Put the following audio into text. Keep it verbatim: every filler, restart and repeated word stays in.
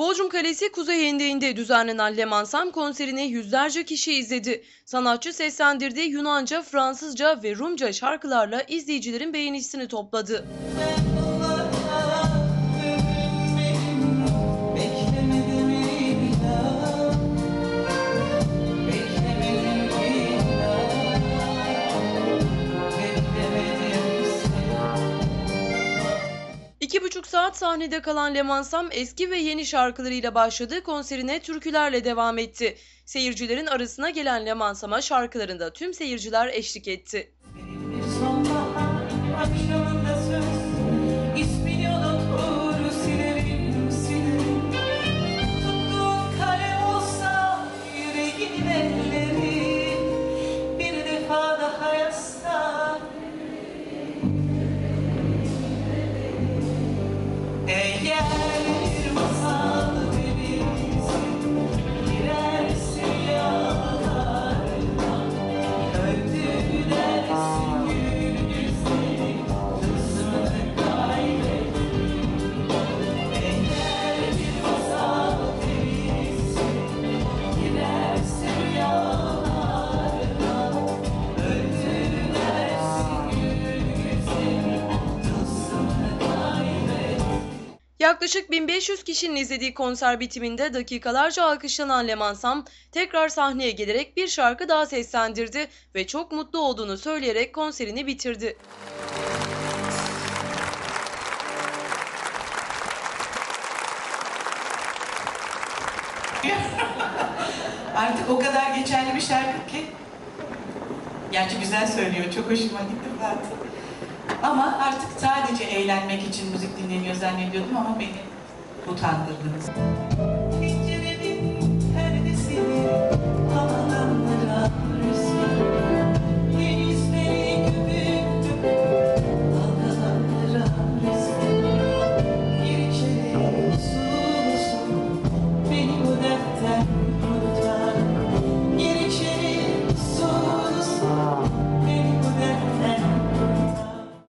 Bodrum Kalesi Kuzey Hendeği'nde düzenlenen Lemansam konserini yüzlerce kişi izledi. Sanatçı seslendirdiği Yunanca, Fransızca ve Rumca şarkılarla izleyicilerin beğenisini topladı. İki buçuk saat sahnede kalan Lemansam eski ve yeni şarkılarıyla başladığı konserine türkülerle devam etti. Seyircilerin arasına gelen Lemansam'a şarkılarında tüm seyirciler eşlik etti. Yaklaşık bin beş yüz kişinin izlediği konser bitiminde dakikalarca alkışlanan Lemansam tekrar sahneye gelerek bir şarkı daha seslendirdi ve çok mutlu olduğunu söyleyerek konserini bitirdi. Artık o kadar geçerli bir şarkı ki. Gerçi güzel söylüyor, çok hoşuma gitti zaten. Ama artık sadece eğlenmek için müzik dinleniyor zannediyordum ama beni utandırdınız.